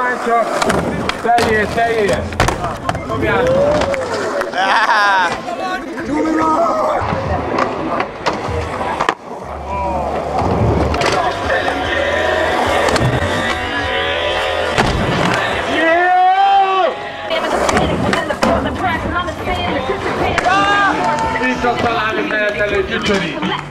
Állj csak! Teljés! Dobjátok! Így szokta találni menetelő tücsöri!